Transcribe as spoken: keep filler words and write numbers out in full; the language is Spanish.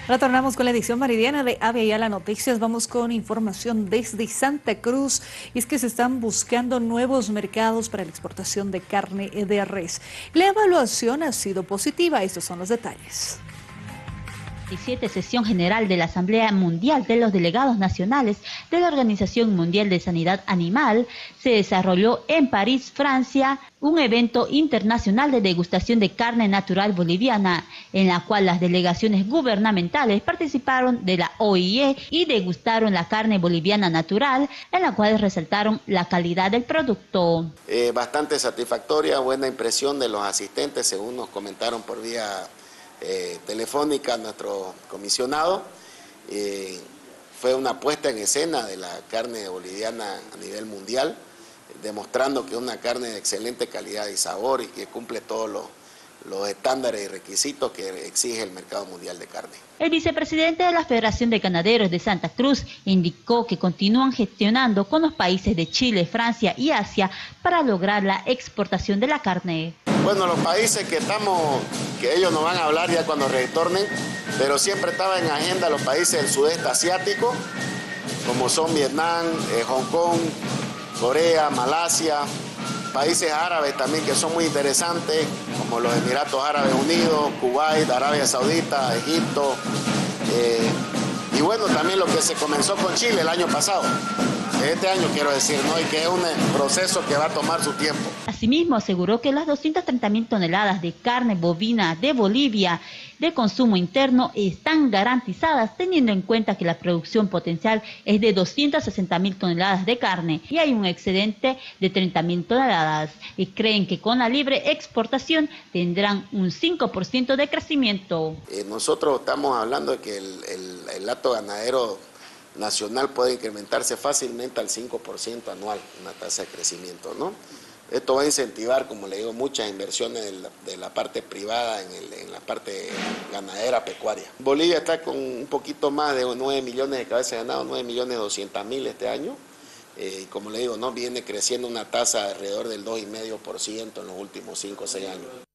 Retornamos con la edición meridiana de Avia Yala Noticias. Vamos con información desde Santa Cruz. Y es que se están buscando nuevos mercados para la exportación de carne de res. La evaluación ha sido positiva. Estos son los detalles. veintisiete Sesión General de la Asamblea Mundial de los Delegados Nacionales de la Organización Mundial de Sanidad Animal se desarrolló en París, Francia, un evento internacional de degustación de carne natural boliviana, en la cual las delegaciones gubernamentales participaron de la O I E y degustaron la carne boliviana natural, en la cual resaltaron la calidad del producto. Eh, bastante satisfactoria, buena impresión de los asistentes, según nos comentaron por vía Eh, telefónica nuestro comisionado. Eh, fue una puesta en escena de la carne boliviana a nivel mundial, demostrando que es una carne de excelente calidad y sabor y que cumple todos los, los estándares y requisitos que exige el mercado mundial de carne. El vicepresidente de la Federación de Ganaderos de Santa Cruz indicó que continúan gestionando con los países de Chile, Francia y Asia para lograr la exportación de la carne. Bueno, los países que estamos, que ellos nos van a hablar ya cuando retornen, pero siempre estaba en agenda los países del sudeste asiático, como son Vietnam, eh, Hong Kong, Corea, Malasia, países árabes también que son muy interesantes, como los Emiratos Árabes Unidos, Kuwait, Arabia Saudita, Egipto, eh, y bueno, también lo que se comenzó con Chile el año pasado. Este año quiero decir, ¿no? Y que es un proceso que va a tomar su tiempo. Asimismo, aseguró que las doscientas treinta mil toneladas de carne bovina de Bolivia de consumo interno están garantizadas, teniendo en cuenta que la producción potencial es de doscientas sesenta mil toneladas de carne y hay un excedente de treinta mil toneladas. Y creen que con la libre exportación tendrán un cinco por ciento de crecimiento. Eh, nosotros estamos hablando de que el, el, el hato ganadero nacional puede incrementarse fácilmente al cinco por ciento anual, una tasa de crecimiento, ¿no? Esto va a incentivar, como le digo, muchas inversiones de la, de la parte privada en, el, en la parte ganadera pecuaria. Bolivia está con un poquito más de nueve millones de cabezas de ganado, nueve millones doscientas mil este año. Eh, y como le digo, ¿no? Viene creciendo una tasa de alrededor del dos coma cinco por ciento en los últimos cinco o seis años.